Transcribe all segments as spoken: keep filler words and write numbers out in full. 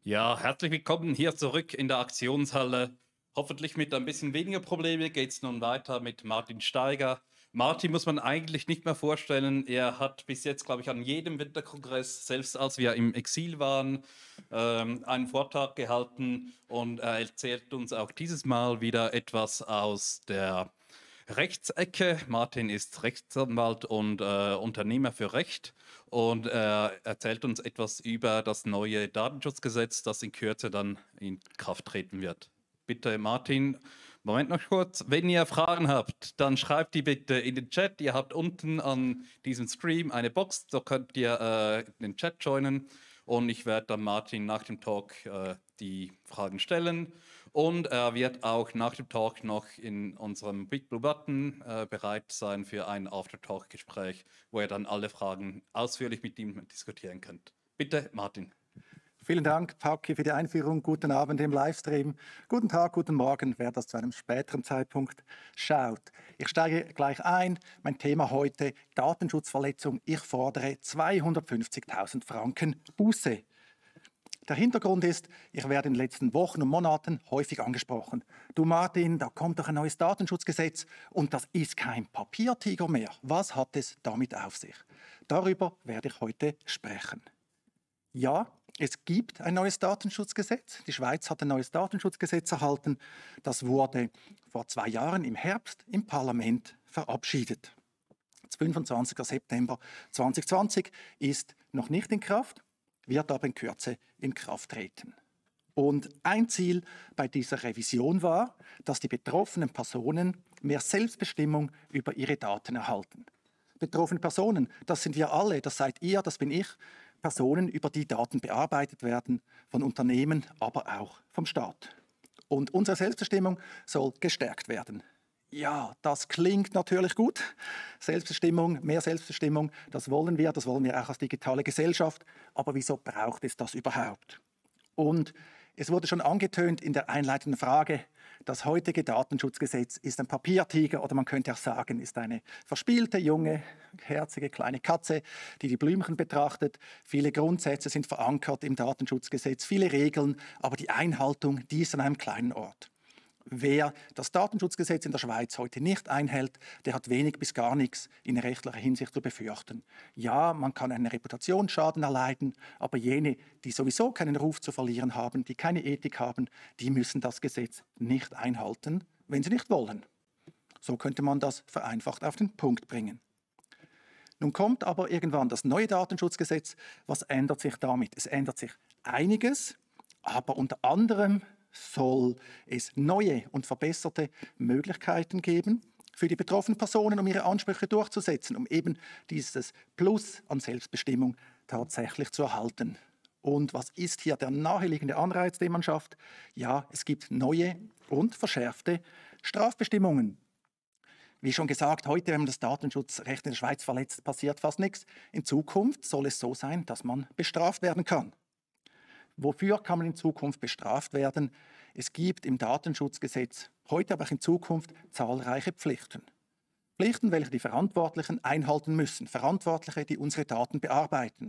Ja, herzlich willkommen hier zurück in der Aktionshalle. Hoffentlich mit ein bisschen weniger Probleme geht es nun weiter mit Martin Steiger. Martin muss man eigentlich nicht mehr vorstellen. Er hat bis jetzt, glaube ich, an jedem Winterkongress, selbst als wir im Exil waren, ähm, einen Vortrag gehalten und er erzählt uns auch dieses Mal wieder etwas aus der Rechtsecke. Martin ist Rechtsanwalt und äh, Unternehmer für Recht und er erzählt uns etwas über das neue Datenschutzgesetz, das in Kürze dann in Kraft treten wird. Bitte, Martin, Moment noch kurz. Wenn ihr Fragen habt, dann schreibt die bitte in den Chat. Ihr habt unten an diesem Stream eine Box, da könnt ihr äh, den Chat joinen und ich werde dann Martin nach dem Talk äh, die Fragen stellen. Und er wird auch nach dem Talk noch in unserem Big Blue Button äh, bereit sein für ein After-Talk-Gespräch, wo ihr dann alle Fragen ausführlich mit ihm diskutieren könnt. Bitte, Martin. Vielen Dank, Pauki, für die Einführung. Guten Abend im Livestream. Guten Tag, guten Morgen, wer das zu einem späteren Zeitpunkt schaut. Ich steige gleich ein. Mein Thema heute: Datenschutzverletzung. Ich fordere zweihundertfünfzigtausend Franken Buße. Der Hintergrund ist, ich werde in den letzten Wochen und Monaten häufig angesprochen. Du Martin, da kommt doch ein neues Datenschutzgesetz und das ist kein Papiertiger mehr. Was hat es damit auf sich? Darüber werde ich heute sprechen. Ja, es gibt ein neues Datenschutzgesetz. Die Schweiz hat ein neues Datenschutzgesetz erhalten. Das wurde vor zwei Jahren im Herbst im Parlament verabschiedet. fünfundzwanzigster September zweitausendzwanzig ist noch nicht in Kraft, wird aber in Kürze in Kraft treten. Und ein Ziel bei dieser Revision war, dass die betroffenen Personen mehr Selbstbestimmung über ihre Daten erhalten. Betroffene Personen, das sind wir alle, das seid ihr, das bin ich, Personen, über die Daten bearbeitet werden, von Unternehmen, aber auch vom Staat. Und unsere Selbstbestimmung soll gestärkt werden. Ja, das klingt natürlich gut. Selbstbestimmung, mehr Selbstbestimmung, das wollen wir, das wollen wir auch als digitale Gesellschaft. Aber wieso braucht es das überhaupt? Und es wurde schon angetönt in der einleitenden Frage, das heutige Datenschutzgesetz ist ein Papiertiger oder man könnte auch sagen, ist eine verspielte, junge, herzige kleine Katze, die die Blümchen betrachtet. Viele Grundsätze sind verankert im Datenschutzgesetz, viele Regeln, aber die Einhaltung, die ist an einem kleinen Ort. Wer das Datenschutzgesetz in der Schweiz heute nicht einhält, der hat wenig bis gar nichts in rechtlicher Hinsicht zu befürchten. Ja, man kann einen Reputationsschaden erleiden, aber jene, die sowieso keinen Ruf zu verlieren haben, die keine Ethik haben, die müssen das Gesetz nicht einhalten, wenn sie nicht wollen. So könnte man das vereinfacht auf den Punkt bringen. Nun kommt aber irgendwann das neue Datenschutzgesetz. Was ändert sich damit? Es ändert sich einiges, aber unter anderem soll es neue und verbesserte Möglichkeiten geben für die betroffenen Personen, um ihre Ansprüche durchzusetzen, um eben dieses Plus an Selbstbestimmung tatsächlich zu erhalten. Und was ist hier der naheliegende Anreiz, den man schafft? Ja, es gibt neue und verschärfte Strafbestimmungen. Wie schon gesagt, heute, wenn man das Datenschutzrecht in der Schweiz verletzt, passiert fast nichts. In Zukunft soll es so sein, dass man bestraft werden kann. Wofür kann man in Zukunft bestraft werden? Es gibt im Datenschutzgesetz heute, aber auch in Zukunft zahlreiche Pflichten. Pflichten, welche die Verantwortlichen einhalten müssen. Verantwortliche, die unsere Daten bearbeiten.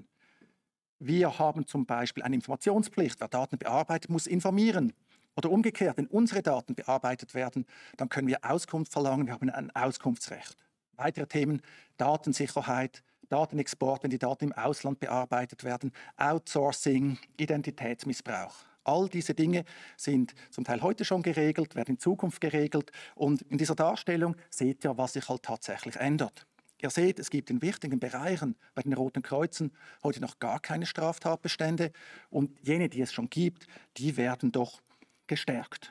Wir haben zum Beispiel eine Informationspflicht. Wer Daten bearbeitet, muss informieren. Oder umgekehrt, wenn unsere Daten bearbeitet werden, dann können wir Auskunft verlangen. Wir haben ein Auskunftsrecht. Weitere Themen: Datensicherheit, Datenexport, wenn die Daten im Ausland bearbeitet werden, Outsourcing, Identitätsmissbrauch. All diese Dinge sind zum Teil heute schon geregelt, werden in Zukunft geregelt. Und in dieser Darstellung seht ihr, was sich halt tatsächlich ändert. Ihr seht, es gibt in wichtigen Bereichen bei den Roten Kreuzen heute noch gar keine Straftatbestände. Und jene, die es schon gibt, die werden doch gestärkt.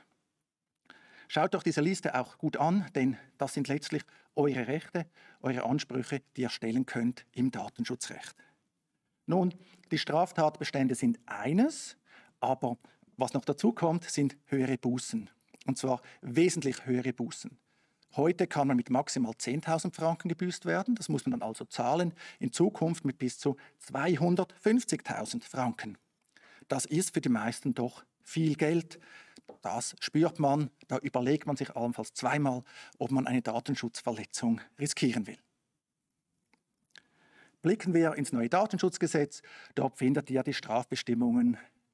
Schaut doch diese Liste auch gut an, denn das sind letztlich eure Rechte, eure Ansprüche, die ihr stellen könnt im Datenschutzrecht. Nun, die Straftatbestände sind eines, aber was noch dazu kommt, sind höhere Bußen. Und zwar wesentlich höhere Bußen. Heute kann man mit maximal zehntausend Franken gebüßt werden, das muss man dann also zahlen, in Zukunft mit bis zu zweihundertfünfzigtausend Franken. Das ist für die meisten doch viel Geld. Das spürt man, da überlegt man sich allenfalls zweimal, ob man eine Datenschutzverletzung riskieren will. Blicken wir ins neue Datenschutzgesetz. Dort findet ihr die Strafbestimmungen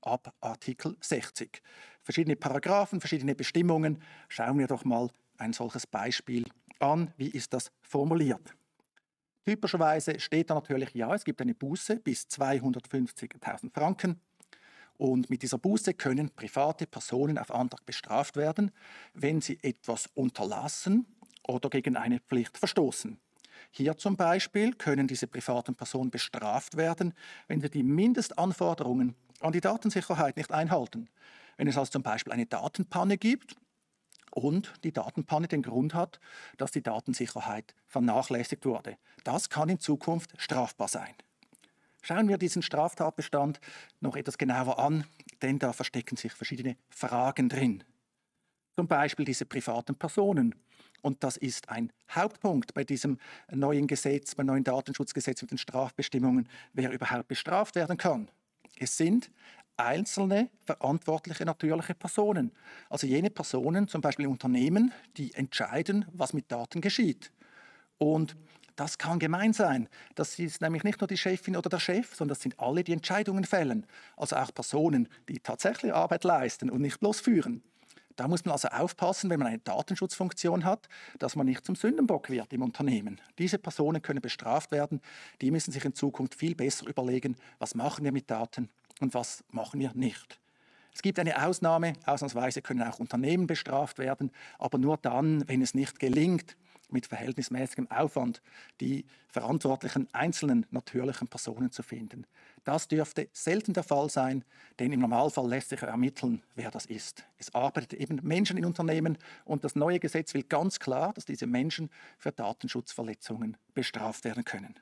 ab Artikel sechzig. Verschiedene Paragraphen, verschiedene Bestimmungen. Schauen wir doch mal ein solches Beispiel an. Wie ist das formuliert? Typischerweise steht da natürlich, ja, es gibt eine Buße bis zweihundertfünfzigtausend Franken. Und mit dieser Buße können private Personen auf Antrag bestraft werden, wenn sie etwas unterlassen oder gegen eine Pflicht verstoßen. Hier zum Beispiel können diese privaten Personen bestraft werden, wenn sie die Mindestanforderungen an die Datensicherheit nicht einhalten. Wenn es also zum Beispiel eine Datenpanne gibt und die Datenpanne den Grund hat, dass die Datensicherheit vernachlässigt wurde. Das kann in Zukunft strafbar sein. Schauen wir diesen Straftatbestand noch etwas genauer an, denn da verstecken sich verschiedene Fragen drin. Zum Beispiel diese privaten Personen. Und das ist ein Hauptpunkt bei diesem neuen Gesetz, beim neuen Datenschutzgesetz mit den Strafbestimmungen, wer überhaupt bestraft werden kann. Es sind einzelne verantwortliche natürliche Personen. Also jene Personen, zum Beispiel Unternehmen, die entscheiden, was mit Daten geschieht. Und das kann gemein sein. Das ist nämlich nicht nur die Chefin oder der Chef, sondern das sind alle, die Entscheidungen fällen. Also auch Personen, die tatsächlich Arbeit leisten und nicht bloß führen. Da muss man also aufpassen, wenn man eine Datenschutzfunktion hat, dass man nicht zum Sündenbock wird im Unternehmen. Diese Personen können bestraft werden. Die müssen sich in Zukunft viel besser überlegen, was machen wir mit Daten und was machen wir nicht. Es gibt eine Ausnahme. Ausnahmsweise können auch Unternehmen bestraft werden, aber nur dann, wenn es nicht gelingt, mit verhältnismäßigem Aufwand die verantwortlichen einzelnen natürlichen Personen zu finden. Das dürfte selten der Fall sein, denn im Normalfall lässt sich ermitteln, wer das ist. Es arbeitet eben Menschen in Unternehmen und das neue Gesetz will ganz klar, dass diese Menschen für Datenschutzverletzungen bestraft werden können.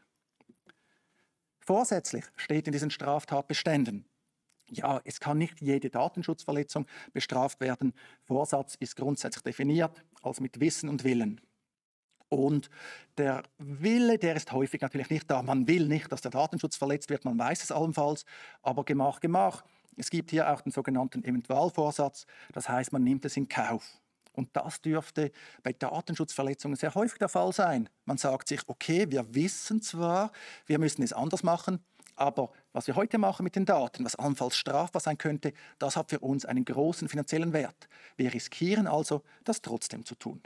Vorsätzlich steht in diesen Straftatbeständen: Ja, es kann nicht jede Datenschutzverletzung bestraft werden. Vorsatz ist grundsätzlich definiert als mit Wissen und Willen. Und der Wille, der ist häufig natürlich nicht da. Man will nicht, dass der Datenschutz verletzt wird, man weiß es allenfalls, aber Gemach, Gemach. Es gibt hier auch den sogenannten Eventualvorsatz, das heißt, man nimmt es in Kauf. Und das dürfte bei Datenschutzverletzungen sehr häufig der Fall sein. Man sagt sich, okay, wir wissen zwar, wir müssen es anders machen, aber was wir heute machen mit den Daten, was allenfalls strafbar sein könnte, das hat für uns einen großen finanziellen Wert. Wir riskieren also, das trotzdem zu tun.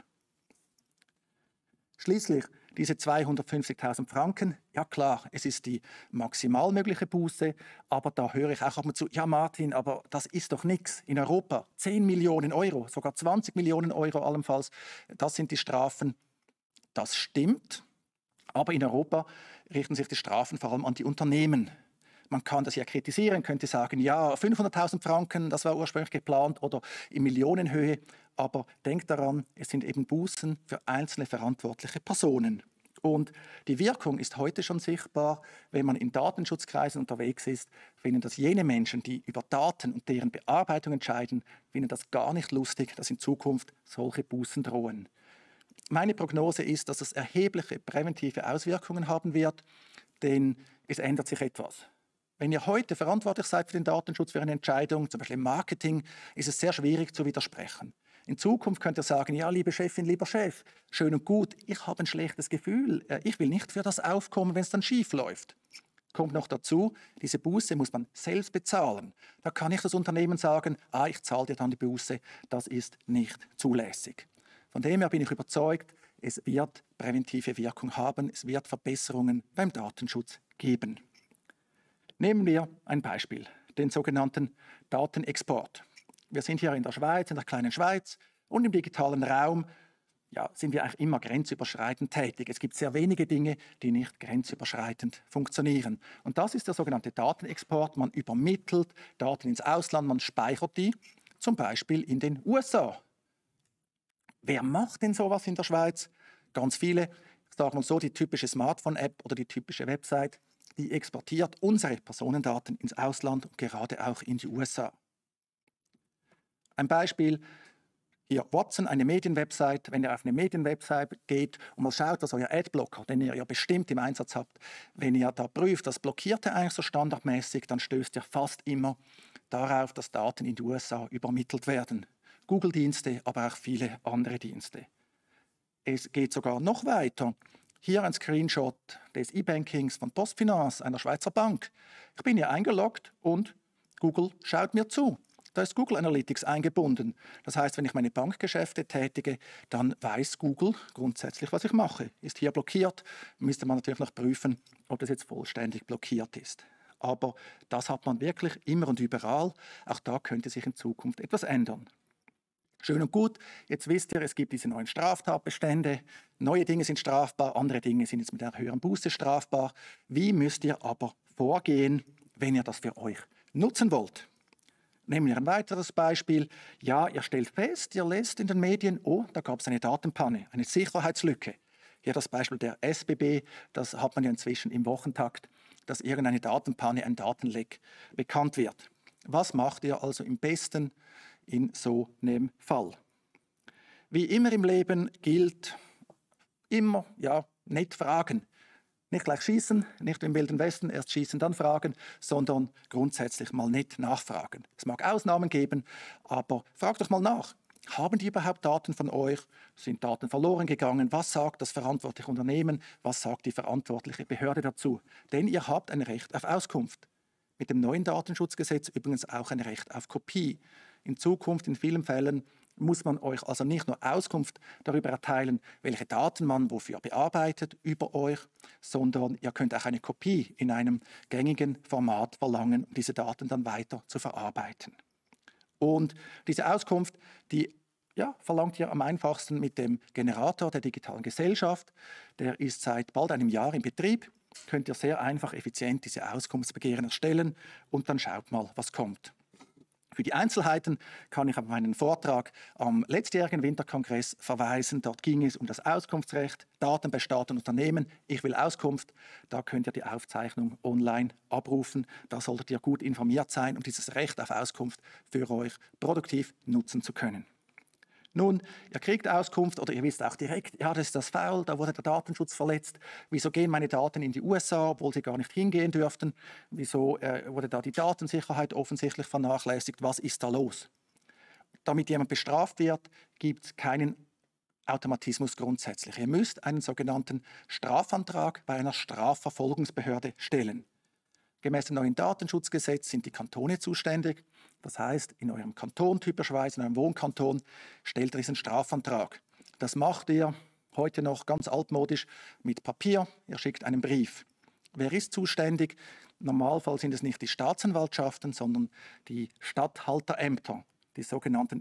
Schließlich diese zweihundertfünfzigtausend Franken, ja klar, es ist die maximal mögliche Buße, aber da höre ich auch ab und zu, ja Martin, aber das ist doch nichts. In Europa zehn Millionen Euro, sogar zwanzig Millionen Euro allenfalls, das sind die Strafen. Das stimmt, aber in Europa richten sich die Strafen vor allem an die Unternehmen. Man kann das ja kritisieren, könnte sagen, ja, fünfhunderttausend Franken, das war ursprünglich geplant, oder in Millionenhöhe. Aber denkt daran, es sind eben Bußen für einzelne verantwortliche Personen. Und die Wirkung ist heute schon sichtbar. Wenn man in Datenschutzkreisen unterwegs ist, finden das jene Menschen, die über Daten und deren Bearbeitung entscheiden, finden das gar nicht lustig, dass in Zukunft solche Bußen drohen. Meine Prognose ist, dass es erhebliche präventive Auswirkungen haben wird, denn es ändert sich etwas. Wenn ihr heute verantwortlich seid für den Datenschutz, für eine Entscheidung, zum Beispiel im Marketing, ist es sehr schwierig zu widersprechen. In Zukunft könnt ihr sagen, ja, liebe Chefin, lieber Chef, schön und gut, ich habe ein schlechtes Gefühl, ich will nicht für das aufkommen, wenn es dann schief läuft. Kommt noch dazu, diese Buße muss man selbst bezahlen. Da kann nicht das Unternehmen sagen, ah, ich zahle dir dann die Buße, das ist nicht zulässig. Von dem her bin ich überzeugt, es wird präventive Wirkung haben, es wird Verbesserungen beim Datenschutz geben. Nehmen wir ein Beispiel, den sogenannten Datenexport. Wir sind hier in der Schweiz, in der kleinen Schweiz, und im digitalen Raum ja, sind wir eigentlich immer grenzüberschreitend tätig. Es gibt sehr wenige Dinge, die nicht grenzüberschreitend funktionieren. Und das ist der sogenannte Datenexport. Man übermittelt Daten ins Ausland, man speichert die, zum Beispiel in den U S A. Wer macht denn sowas in der Schweiz? Ganz viele. Ich sage mal so, die typische Smartphone-App oder die typische Website, die exportiert unsere Personendaten ins Ausland und gerade auch in die U S A. Ein Beispiel, hier Watson, eine Medienwebsite. Wenn ihr auf eine Medienwebsite geht und mal schaut, dass euer Adblocker, den ihr ja bestimmt im Einsatz habt, wenn ihr da prüft, das blockiert er eigentlich so standardmäßig, dann stößt ihr fast immer darauf, dass Daten in die U S A übermittelt werden. Google-Dienste, aber auch viele andere Dienste. Es geht sogar noch weiter. Hier ein Screenshot des E-Bankings von PostFinance, einer Schweizer Bank. Ich bin hier eingeloggt und Google schaut mir zu. Da ist Google Analytics eingebunden. Das heißt, wenn ich meine Bankgeschäfte tätige, dann weiß Google grundsätzlich, was ich mache. Ist hier blockiert, müsste man natürlich noch prüfen, ob das jetzt vollständig blockiert ist. Aber das hat man wirklich immer und überall. Auch da könnte sich in Zukunft etwas ändern. Schön und gut, jetzt wisst ihr, es gibt diese neuen Straftatbestände. Neue Dinge sind strafbar, andere Dinge sind jetzt mit einer höheren Buße strafbar. Wie müsst ihr aber vorgehen, wenn ihr das für euch nutzen wollt? Nehmen wir ein weiteres Beispiel. Ja, ihr stellt fest, ihr lest in den Medien, oh, da gab es eine Datenpanne, eine Sicherheitslücke. Hier das Beispiel der S B B, das hat man ja inzwischen im Wochentakt, dass irgendeine Datenpanne, ein Datenleck bekannt wird. Was macht ihr also im besten in so einem Fall? Wie immer im Leben gilt, immer, ja, nicht fragen. Nicht gleich schießen, nicht im Wilden Westen erst schießen, dann fragen, sondern grundsätzlich mal nicht nachfragen. Es mag Ausnahmen geben, aber fragt doch mal nach. Haben die überhaupt Daten von euch? Sind Daten verloren gegangen? Was sagt das verantwortliche Unternehmen? Was sagt die verantwortliche Behörde dazu? Denn ihr habt ein Recht auf Auskunft. Mit dem neuen Datenschutzgesetz übrigens auch ein Recht auf Kopie. In Zukunft, in vielen Fällen, muss man euch also nicht nur Auskunft darüber erteilen, welche Daten man wofür bearbeitet über euch, sondern ihr könnt auch eine Kopie in einem gängigen Format verlangen, um diese Daten dann weiter zu verarbeiten. Und diese Auskunft, die ja, verlangt ihr am einfachsten mit dem Generator der digitalen Gesellschaft. Der ist seit bald einem Jahr in Betrieb. Könnt ihr sehr einfach, effizient diese Auskunftsbegehren erstellen und dann schaut mal, was kommt. Für die Einzelheiten kann ich auf meinen Vortrag am letztjährigen Winterkongress verweisen. Dort ging es um das Auskunftsrecht, Daten bei Staat und Unternehmen. Ich will Auskunft. Da könnt ihr die Aufzeichnung online abrufen. Da solltet ihr gut informiert sein, um dieses Recht auf Auskunft für euch produktiv nutzen zu können. Nun, ihr kriegt Auskunft oder ihr wisst auch direkt, ja, das ist das Foul, da wurde der Datenschutz verletzt. Wieso gehen meine Daten in die U S A, obwohl sie gar nicht hingehen dürften? Wieso äh, wurde da die Datensicherheit offensichtlich vernachlässigt? Was ist da los? Damit jemand bestraft wird, gibt es keinen Automatismus grundsätzlich. Ihr müsst einen sogenannten Strafantrag bei einer Strafverfolgungsbehörde stellen. Gemäß dem neuen Datenschutzgesetz sind die Kantone zuständig. Das heißt, in eurem Kanton, typischerweise in eurem Wohnkanton, stellt ihr diesen Strafantrag. Das macht ihr heute noch ganz altmodisch mit Papier. Ihr schickt einen Brief. Wer ist zuständig? Im Normalfall sind es nicht die Staatsanwaltschaften, sondern die Statthalterämter, die sogenannten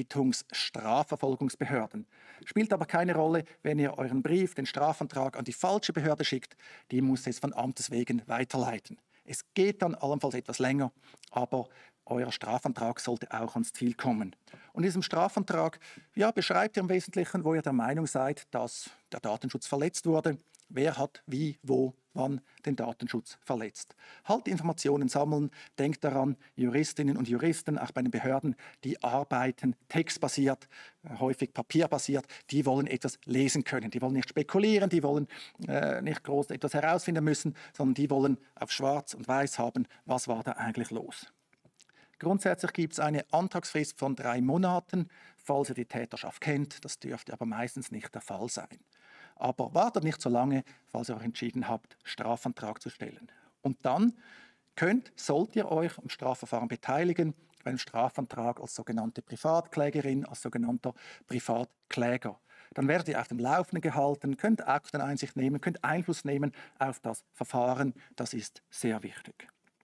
Übertretungsstrafverfolgungsbehörden. Spielt aber keine Rolle, wenn ihr euren Brief, den Strafantrag an die falsche Behörde schickt. Die muss es von Amtes wegen weiterleiten. Es geht dann allenfalls etwas länger, aber euer Strafantrag sollte auch ans Ziel kommen. Und in diesem Strafantrag ja, beschreibt ihr im Wesentlichen, wo ihr der Meinung seid, dass der Datenschutz verletzt wurde. Wer hat wie, wo, wann den Datenschutz verletzt. Halt die Informationen sammeln. Denkt daran, Juristinnen und Juristen, auch bei den Behörden, die arbeiten textbasiert, häufig papierbasiert. Die wollen etwas lesen können. Die wollen nicht spekulieren, die wollen äh, nicht groß etwas herausfinden müssen, sondern die wollen auf schwarz und weiß haben, was war da eigentlich los. Grundsätzlich gibt es eine Antragsfrist von drei Monaten, falls ihr die Täterschaft kennt. Das dürfte aber meistens nicht der Fall sein. Aber wartet nicht so lange, falls ihr euch entschieden habt, Strafantrag zu stellen. Und dann könnt, sollt ihr euch am Strafverfahren beteiligen, beim Strafantrag als sogenannte Privatklägerin, als sogenannter Privatkläger. Dann werdet ihr auf dem Laufenden gehalten, könnt Akteneinsicht nehmen, könnt Einfluss nehmen auf das Verfahren. Das ist sehr wichtig.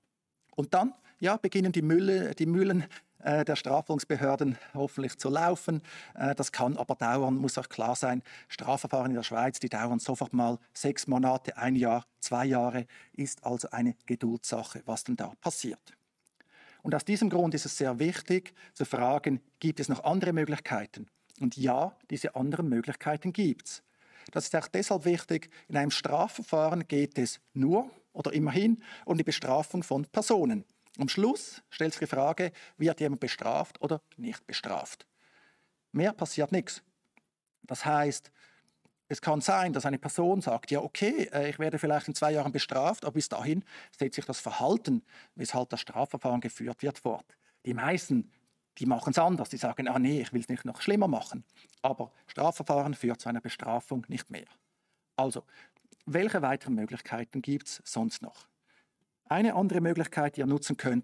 Und dann ja, beginnen die, Mülle, die Mühlen äh, der Strafverfolgungsbehörden hoffentlich zu laufen. Äh, das kann aber dauern, muss auch klar sein. Strafverfahren in der Schweiz, die dauern sofort mal sechs Monate, ein Jahr, zwei Jahre, ist also eine Geduldssache, was denn da passiert. Und aus diesem Grund ist es sehr wichtig zu fragen, gibt es noch andere Möglichkeiten? Und ja, diese anderen Möglichkeiten gibt es. Das ist auch deshalb wichtig, in einem Strafverfahren geht es nur oder immerhin um die Bestrafung von Personen. Am Schluss stellt sich die Frage, wird jemand bestraft oder nicht bestraft. Mehr passiert nichts. Das heißt, es kann sein, dass eine Person sagt, ja okay, ich werde vielleicht in zwei Jahren bestraft, aber bis dahin setzt sich das Verhalten, weshalb das Strafverfahren geführt wird, fort. Die meisten, die machen es anders. Die sagen, ah nee, ich will es nicht noch schlimmer machen. Aber Strafverfahren führt zu einer Bestrafung nicht mehr. Also, welche weiteren Möglichkeiten gibt es sonst noch? Eine andere Möglichkeit, die ihr nutzen könnt,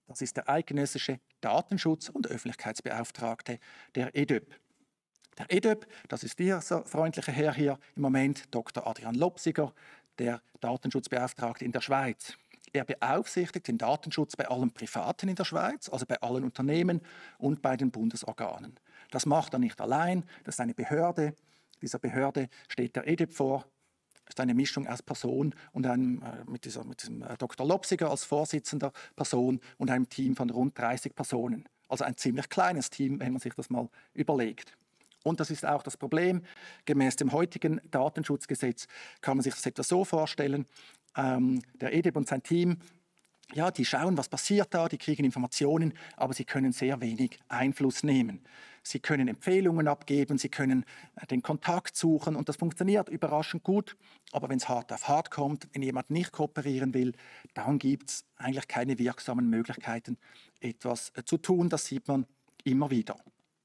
Das ist der eidgenössische Datenschutz- und Öffentlichkeitsbeauftragte, der E D Ö P. Der E D Ö P, das ist dieser freundliche Herr hier im Moment, Doktor Adrian Lopsiger, der Datenschutzbeauftragte in der Schweiz. Er beaufsichtigt den Datenschutz bei allen Privaten in der Schweiz, also bei allen Unternehmen und bei den Bundesorganen. Das macht er nicht allein, das ist eine Behörde. Dieser Behörde steht der E D Ö P vor. Das ist eine Mischung aus Person und einem, äh, mit, dieser, mit diesem äh, Doktor Lopsiger als Vorsitzender Person und einem Team von rund dreißig Personen. Also ein ziemlich kleines Team, wenn man sich das mal überlegt. Und das ist auch das Problem. Gemäß dem heutigen Datenschutzgesetz kann man sich das etwa so vorstellen. Ähm, der E D Ö P und sein Team, ja, die schauen, was passiert da, die kriegen Informationen, aber sie können sehr wenig Einfluss nehmen. Sie können Empfehlungen abgeben, sie können den Kontakt suchen und das funktioniert überraschend gut. Aber wenn es hart auf hart kommt, wenn jemand nicht kooperieren will, dann gibt es eigentlich keine wirksamen Möglichkeiten, etwas zu tun. Das sieht man immer wieder.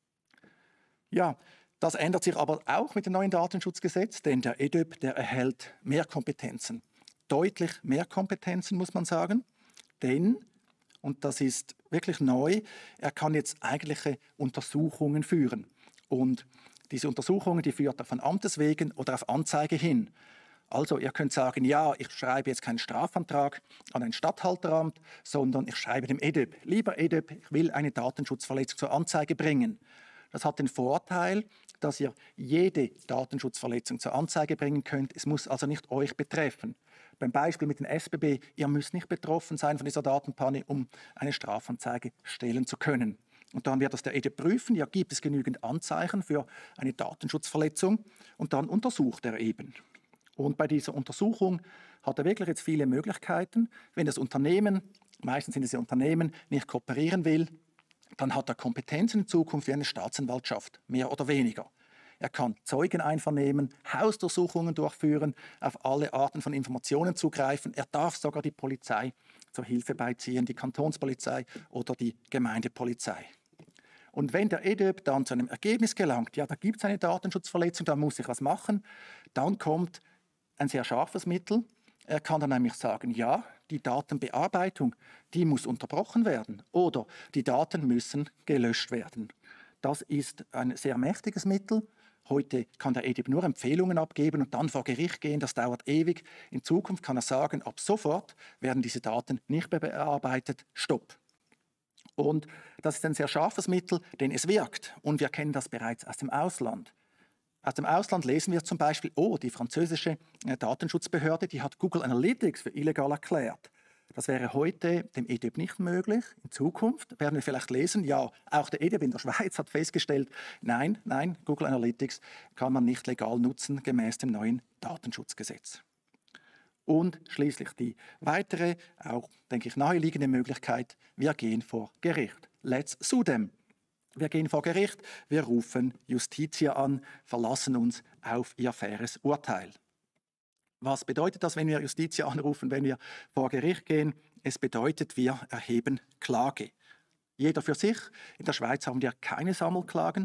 Ja, das ändert sich aber auch mit dem neuen Datenschutzgesetz, denn der E D Ö P, der erhält mehr Kompetenzen. Deutlich mehr Kompetenzen, muss man sagen. Denn, und das ist wirklich neu, er kann jetzt eigentliche Untersuchungen führen. Und diese Untersuchungen, die führt er von Amtes wegen oder auf Anzeige hin. Also ihr könnt sagen, ja, ich schreibe jetzt keinen Strafantrag an ein Statthalteramt, sondern ich schreibe dem E D Ö P. Lieber E D Ö P, ich will eine Datenschutzverletzung zur Anzeige bringen. Das hat den Vorteil, dass ihr jede Datenschutzverletzung zur Anzeige bringen könnt. Es muss also nicht euch betreffen. Beim Beispiel mit den S B B, ihr müsst nicht betroffen sein von dieser Datenpanne, um eine Strafanzeige stellen zu können. Und dann wird das der E D Ö P prüfen, ja, gibt es genügend Anzeichen für eine Datenschutzverletzung und dann untersucht er eben. Und bei dieser Untersuchung hat er wirklich jetzt viele Möglichkeiten. Wenn das Unternehmen, meistens sind es ja Unternehmen, nicht kooperieren will, dann hat er Kompetenzen in Zukunft wie eine Staatsanwaltschaft, mehr oder weniger. Er kann Zeugen einvernehmen, Hausdurchsuchungen durchführen, auf alle Arten von Informationen zugreifen. Er darf sogar die Polizei zur Hilfe beiziehen, die Kantonspolizei oder die Gemeindepolizei. Und wenn der E D Ö P dann zu einem Ergebnis gelangt, ja, da gibt es eine Datenschutzverletzung, da muss ich was machen, dann kommt ein sehr scharfes Mittel. Er kann dann nämlich sagen, ja, die Datenbearbeitung, die muss unterbrochen werden oder die Daten müssen gelöscht werden. Das ist ein sehr mächtiges Mittel. Heute kann der E D Ö P nur Empfehlungen abgeben und dann vor Gericht gehen. Das dauert ewig. In Zukunft kann er sagen, ab sofort werden diese Daten nicht mehr bearbeitet. Stopp. Und das ist ein sehr scharfes Mittel, denn es wirkt. Und wir kennen das bereits aus dem Ausland. Aus dem Ausland lesen wir zum Beispiel, oh, die französische Datenschutzbehörde, die hat Google Analytics für illegal erklärt. Das wäre heute dem E D Ö P nicht möglich. In Zukunft werden wir vielleicht lesen, ja, auch der E D Ö P in der Schweiz hat festgestellt, nein, nein, Google Analytics kann man nicht legal nutzen gemäß dem neuen Datenschutzgesetz. Und schließlich die weitere, auch, denke ich, naheliegende Möglichkeit, wir gehen vor Gericht. Let's sue them. Wir gehen vor Gericht, wir rufen Justitia an, verlassen uns auf ihr faires Urteil. Was bedeutet das, wenn wir Justitia anrufen, wenn wir vor Gericht gehen? Es bedeutet, wir erheben Klage. Jeder für sich. In der Schweiz haben wir keine Sammelklagen.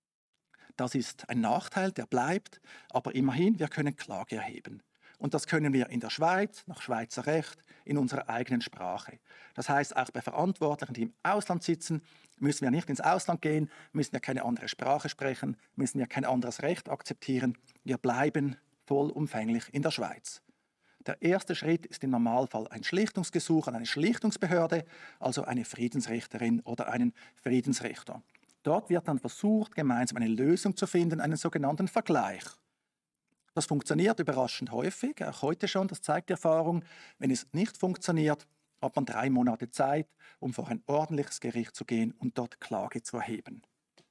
Das ist ein Nachteil, der bleibt. Aber immerhin, wir können Klage erheben. Und das können wir in der Schweiz, nach Schweizer Recht, in unserer eigenen Sprache. Das heißt, auch bei Verantwortlichen, die im Ausland sitzen, müssen wir nicht ins Ausland gehen, müssen wir keine andere Sprache sprechen, müssen wir kein anderes Recht akzeptieren. Wir bleiben vollumfänglich in der Schweiz. Der erste Schritt ist im Normalfall ein Schlichtungsgesuch an eine Schlichtungsbehörde, also eine Friedensrichterin oder einen Friedensrichter. Dort wird dann versucht, gemeinsam eine Lösung zu finden, einen sogenannten Vergleich. Das funktioniert überraschend häufig, auch heute schon, das zeigt die Erfahrung. Wenn es nicht funktioniert, hat man drei Monate Zeit, um vor ein ordentliches Gericht zu gehen und dort Klage zu erheben.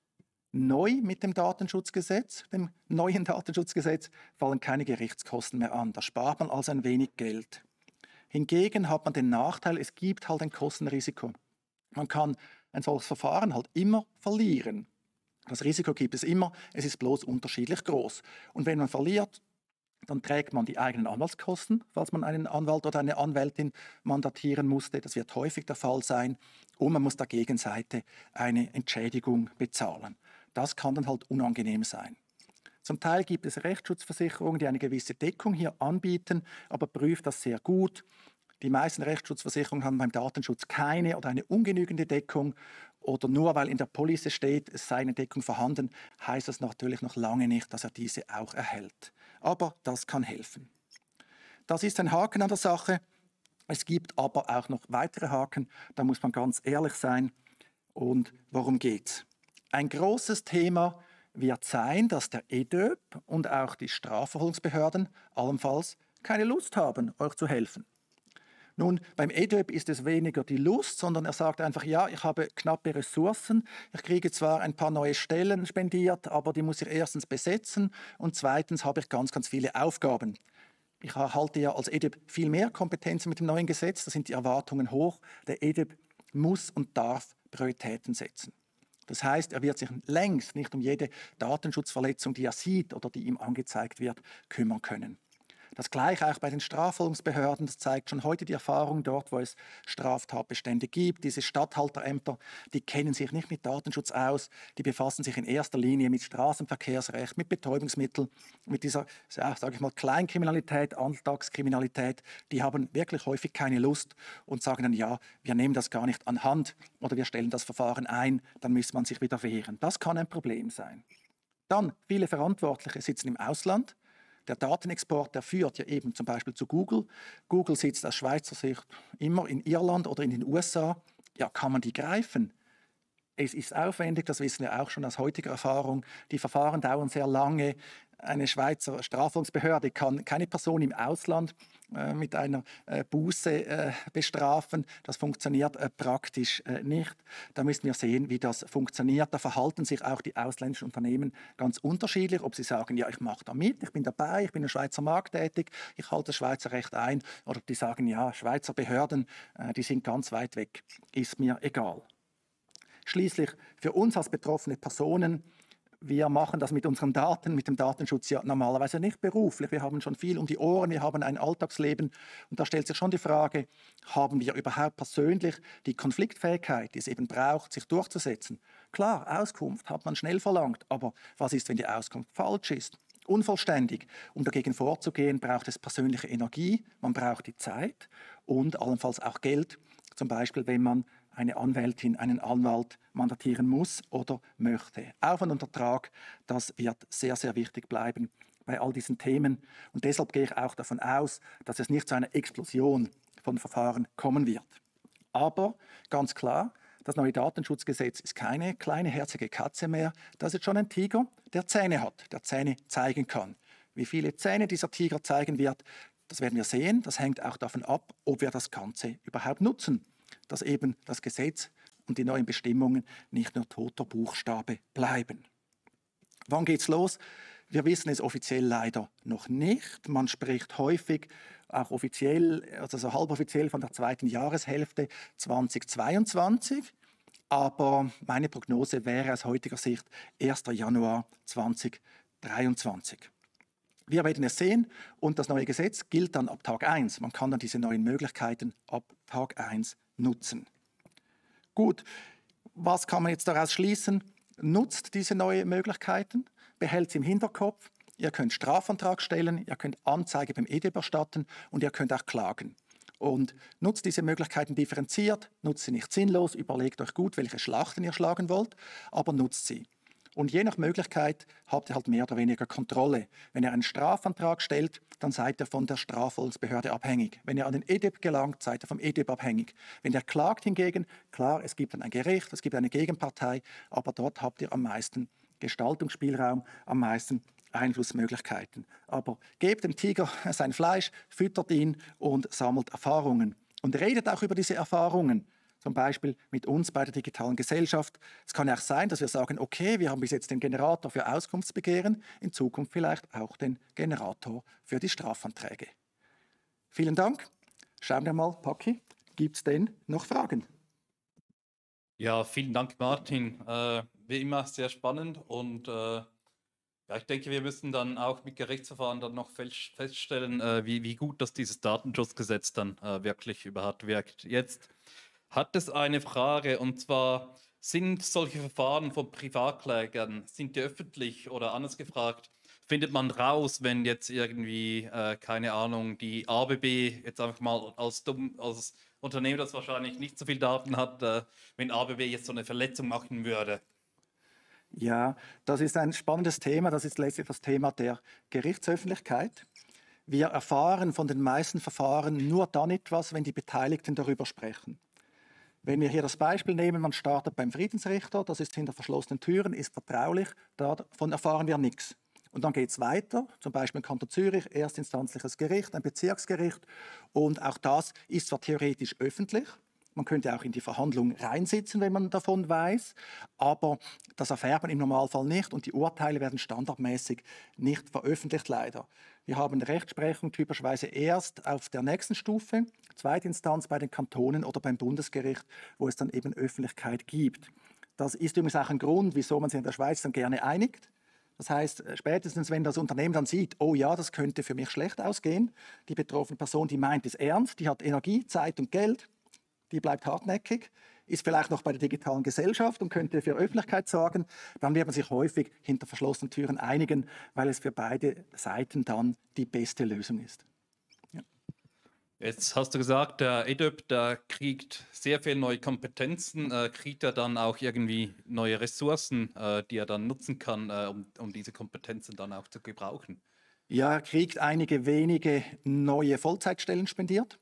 Neu mit dem Datenschutzgesetz, dem neuen Datenschutzgesetz, fallen keine Gerichtskosten mehr an. Da spart man also ein wenig Geld. Hingegen hat man den Nachteil, es gibt halt ein Kostenrisiko. Man kann ein solches Verfahren halt immer verlieren. Das Risiko gibt es immer, es ist bloß unterschiedlich groß. Und wenn man verliert, dann trägt man die eigenen Anwaltskosten, falls man einen Anwalt oder eine Anwältin mandatieren musste. Das wird häufig der Fall sein. Und man muss der Gegenseite eine Entschädigung bezahlen. Das kann dann halt unangenehm sein. Zum Teil gibt es Rechtsschutzversicherungen, die eine gewisse Deckung hier anbieten, aber prüft das sehr gut. Die meisten Rechtsschutzversicherungen haben beim Datenschutz keine oder eine ungenügende Deckung. Oder nur weil in der Police steht, es sei eine Deckung vorhanden, heißt das natürlich noch lange nicht, dass er diese auch erhält. Aber das kann helfen. Das ist ein Haken an der Sache. Es gibt aber auch noch weitere Haken, da muss man ganz ehrlich sein. Und worum geht's? Ein großes Thema wird sein, dass der E D Ö P und auch die Strafverfolgungsbehörden allenfalls keine Lust haben, euch zu helfen. Nun, beim E D Ö P ist es weniger die Lust, sondern er sagt einfach, ja, ich habe knappe Ressourcen, ich kriege zwar ein paar neue Stellen spendiert, aber die muss ich erstens besetzen und zweitens habe ich ganz, ganz viele Aufgaben. Ich erhalte ja als E D Ö P viel mehr Kompetenzen mit dem neuen Gesetz, da sind die Erwartungen hoch. Der E D Ö P muss und darf Prioritäten setzen. Das heißt, er wird sich längst nicht um jede Datenschutzverletzung, die er sieht oder die ihm angezeigt wird, kümmern können. Das Gleiche auch bei den Strafverfolgungsbehörden. Das zeigt schon heute die Erfahrung dort, wo es Straftatbestände gibt. Diese Statthalterämter, die kennen sich nicht mit Datenschutz aus. Die befassen sich in erster Linie mit Straßenverkehrsrecht, mit Betäubungsmitteln, mit dieser, ja, sage ich mal, Kleinkriminalität, Alltagskriminalität. Die haben wirklich häufig keine Lust und sagen dann, ja, wir nehmen das gar nicht anhand oder wir stellen das Verfahren ein, dann muss man sich wieder wehren. Das kann ein Problem sein. Dann, viele Verantwortliche sitzen im Ausland. Der Datenexport, der führt ja eben zum Beispiel zu Google. Google sitzt aus Schweizer Sicht immer in Irland oder in den U S A. Ja, kann man die greifen? Es ist aufwendig, das wissen wir auch schon aus heutiger Erfahrung. Die Verfahren dauern sehr lange. Eine Schweizer Strafverfolgungsbehörde kann keine Person im Ausland äh, mit einer äh, Buße äh, bestrafen. Das funktioniert äh, praktisch äh, nicht. Da müssen wir sehen, wie das funktioniert. Da verhalten sich auch die ausländischen Unternehmen ganz unterschiedlich. Ob sie sagen, ja, ich mache da mit, ich bin dabei, ich bin im Schweizer Markt tätig, ich halte das Schweizer Recht ein. Oder ob die sagen, ja, Schweizer Behörden, äh, die sind ganz weit weg. Ist mir egal. Schließlich für uns als betroffene Personen, wir machen das mit unseren Daten, mit dem Datenschutz ja normalerweise nicht beruflich. Wir haben schon viel um die Ohren, wir haben ein Alltagsleben. Und da stellt sich schon die Frage, haben wir überhaupt persönlich die Konfliktfähigkeit, die es eben braucht, sich durchzusetzen? Klar, Auskunft hat man schnell verlangt, aber was ist, wenn die Auskunft falsch ist? Unvollständig. Um dagegen vorzugehen, braucht es persönliche Energie, man braucht die Zeit und allenfalls auch Geld, zum Beispiel wenn man eine Anwältin, einen Anwalt mandatieren muss oder möchte. Aufwand und Ertrag, das wird sehr, sehr wichtig bleiben bei all diesen Themen. Und deshalb gehe ich auch davon aus, dass es nicht zu einer Explosion von Verfahren kommen wird. Aber ganz klar, das neue Datenschutzgesetz ist keine kleine herzige Katze mehr. Das ist schon ein Tiger, der Zähne hat, der Zähne zeigen kann. Wie viele Zähne dieser Tiger zeigen wird, das werden wir sehen. Das hängt auch davon ab, ob wir das Ganze überhaupt nutzen. Dass eben das Gesetz und die neuen Bestimmungen nicht nur toter Buchstabe bleiben. Wann geht's los? Wir wissen es offiziell leider noch nicht. Man spricht häufig, auch offiziell, also so halboffiziell von der zweiten Jahreshälfte zweitausendzweiundzwanzig. Aber meine Prognose wäre aus heutiger Sicht erster Januar zweitausenddreiundzwanzig. Wir werden es sehen und das neue Gesetz gilt dann ab Tag eins. Man kann dann diese neuen Möglichkeiten ab Tag eins nutzen. Gut, was kann man jetzt daraus schließen? Nutzt diese neuen Möglichkeiten, behält sie im Hinterkopf. Ihr könnt Strafantrag stellen, ihr könnt Anzeige beim E D Ö P erstatten und ihr könnt auch klagen. Und nutzt diese Möglichkeiten differenziert, nutzt sie nicht sinnlos, überlegt euch gut, welche Schlachten ihr schlagen wollt, aber nutzt sie. Und je nach Möglichkeit habt ihr halt mehr oder weniger Kontrolle. Wenn ihr einen Strafantrag stellt, dann seid ihr von der Strafverfolgungsbehörde abhängig. Wenn ihr an den E D Ö P gelangt, seid ihr vom E D Ö P abhängig. Wenn ihr klagt hingegen, klar, es gibt dann ein Gericht, es gibt eine Gegenpartei, aber dort habt ihr am meisten Gestaltungsspielraum, am meisten Einflussmöglichkeiten. Aber gebt dem Tiger sein Fleisch, füttert ihn und sammelt Erfahrungen. Und redet auch über diese Erfahrungen. Zum Beispiel mit uns bei der digitalen Gesellschaft. Es kann auch sein, dass wir sagen, okay, wir haben bis jetzt den Generator für Auskunftsbegehren, in Zukunft vielleicht auch den Generator für die Strafanträge. Vielen Dank. Schauen wir mal, Paki, gibt es denn noch Fragen? Ja, vielen Dank, Martin. Äh, wie immer sehr spannend und äh, ja, ich denke, wir müssen dann auch mit Gerichtsverfahren dann noch fest, feststellen, äh, wie, wie gut dass dieses Datenschutzgesetz dann äh, wirklich überhaupt wirkt. Jetzt hat es eine Frage, und zwar, sind solche Verfahren von Privatklägern, sind die öffentlich oder anders gefragt, findet man raus, wenn jetzt irgendwie, äh, keine Ahnung, die A B B jetzt einfach mal als dumm, als Unternehmen, das wahrscheinlich nicht so viel Daten hat, äh, wenn A B B jetzt so eine Verletzung machen würde? Ja, das ist ein spannendes Thema. Das ist letztlich das Thema der Gerichtsöffentlichkeit. Wir erfahren von den meisten Verfahren nur dann etwas, wenn die Beteiligten darüber sprechen. Wenn wir hier das Beispiel nehmen, man startet beim Friedensrichter, das ist hinter verschlossenen Türen, ist vertraulich, davon erfahren wir nichts. Und dann geht es weiter, zum Beispiel im Kanton Zürich, erstinstanzliches Gericht, ein Bezirksgericht. Und auch das ist zwar theoretisch öffentlich, man könnte auch in die Verhandlung reinsitzen, wenn man davon weiß, aber das erfährt man im Normalfall nicht und die Urteile werden standardmäßig nicht veröffentlicht, leider. Wir haben Rechtsprechung typischerweise erst auf der nächsten Stufe, zweite Instanz bei den Kantonen oder beim Bundesgericht, wo es dann eben Öffentlichkeit gibt. Das ist übrigens auch ein Grund, wieso man sich in der Schweiz dann gerne einigt. Das heißt, spätestens wenn das Unternehmen dann sieht, oh ja, das könnte für mich schlecht ausgehen, die betroffene Person, die meint es ernst, die hat Energie, Zeit und Geld, die bleibt hartnäckig, ist vielleicht noch bei der digitalen Gesellschaft und könnte für Öffentlichkeit sorgen, dann wird man sich häufig hinter verschlossenen Türen einigen, weil es für beide Seiten dann die beste Lösung ist. Ja. Jetzt hast du gesagt, der E D U B, der kriegt sehr viele neue Kompetenzen, äh, kriegt er dann auch irgendwie neue Ressourcen, äh, die er dann nutzen kann, äh, um, um diese Kompetenzen dann auch zu gebrauchen? Ja, er kriegt einige wenige neue Vollzeitstellen spendiert.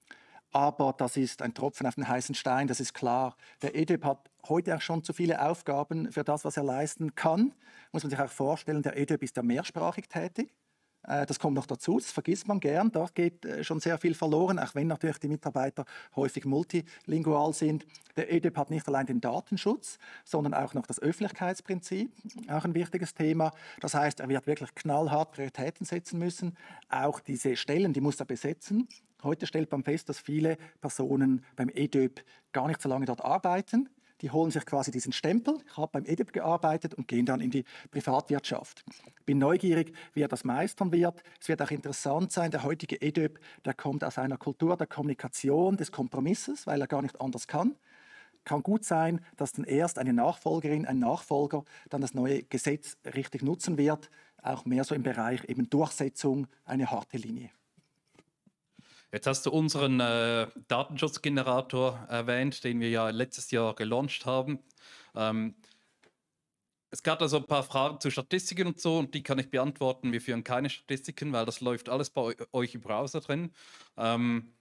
Aber das ist ein Tropfen auf den heißen Stein, das ist klar. Der E D U B hat heute auch schon zu viele Aufgaben für das, was er leisten kann. Muss man sich auch vorstellen, der E D U B ist ja mehrsprachig tätig. Das kommt noch dazu, das vergisst man gern. Da geht schon sehr viel verloren, auch wenn natürlich die Mitarbeiter häufig multilingual sind. Der E D U B hat nicht allein den Datenschutz, sondern auch noch das Öffentlichkeitsprinzip, auch ein wichtiges Thema. Das heißt, er wird wirklich knallhart Prioritäten setzen müssen. Auch diese Stellen, die muss er besetzen. Heute stellt man fest, dass viele Personen beim E D U B gar nicht so lange dort arbeiten. Die holen sich quasi diesen Stempel, ich habe beim E D U B gearbeitet und gehen dann in die Privatwirtschaft. Bin neugierig, wie er das meistern wird. Es wird auch interessant sein, der heutige E D U B, der kommt aus einer Kultur der Kommunikation, des Kompromisses, weil er gar nicht anders kann. Kann gut sein, dass dann erst eine Nachfolgerin, ein Nachfolger dann das neue Gesetz richtig nutzen wird, auch mehr so im Bereich eben Durchsetzung, eine harte Linie. Jetzt hast du unseren äh, Datenschutzgenerator erwähnt, den wir ja letztes Jahr gelauncht haben. Ähm, es gab also ein paar Fragen zu Statistiken und so, und die kann ich beantworten. Wir führen keine Statistiken, weil das läuft alles bei euch im Browser drin. Ähm,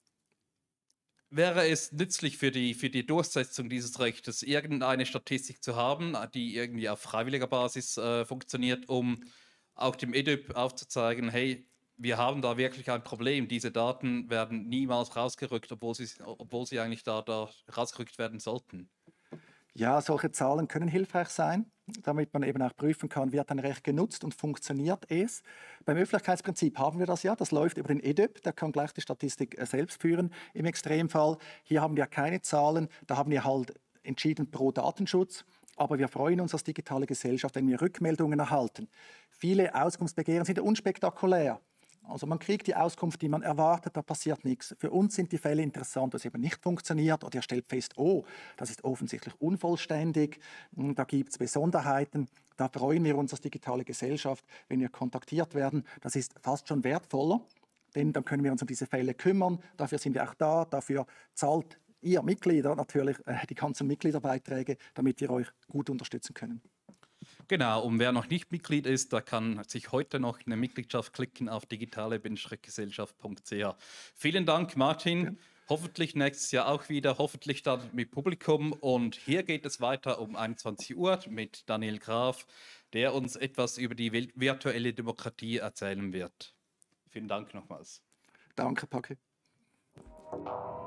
wäre es nützlich für die, für die Durchsetzung dieses Rechtes, irgendeine Statistik zu haben, die irgendwie auf freiwilliger Basis äh, funktioniert, um auch dem E D U B aufzuzeigen, hey, wir haben da wirklich ein Problem. Diese Daten werden niemals rausgerückt, obwohl sie, obwohl sie eigentlich da, da rausgerückt werden sollten. Ja, solche Zahlen können hilfreich sein, damit man eben auch prüfen kann, wird ein Recht genutzt und funktioniert es. Beim Öffentlichkeitsprinzip haben wir das ja, das läuft über den E D U B, der kann gleich die Statistik selbst führen im Extremfall. Hier haben wir keine Zahlen, da haben wir halt entschieden pro Datenschutz. Aber wir freuen uns als digitale Gesellschaft, wenn wir Rückmeldungen erhalten. Viele Auskunftsbegehren sind unspektakulär. Also man kriegt die Auskunft, die man erwartet, da passiert nichts. Für uns sind die Fälle interessant, dass es eben nicht funktioniert oder ihr stellt fest, oh, das ist offensichtlich unvollständig, da gibt es Besonderheiten. Da freuen wir uns als digitale Gesellschaft, wenn wir kontaktiert werden. Das ist fast schon wertvoller, denn dann können wir uns um diese Fälle kümmern. Dafür sind wir auch da, dafür zahlt ihr Mitglieder natürlich äh, die ganzen Mitgliederbeiträge, damit wir euch gut unterstützen können. Genau, und wer noch nicht Mitglied ist, der kann sich heute noch eine Mitgliedschaft klicken auf digitale Gesellschaft punkt c h. Vielen Dank, Martin. Ja. Hoffentlich nächstes Jahr auch wieder, hoffentlich dann mit Publikum. Und hier geht es weiter um einundzwanzig Uhr mit Daniel Graf, der uns etwas über die virtuelle Demokratie erzählen wird. Vielen Dank nochmals. Danke, Paki.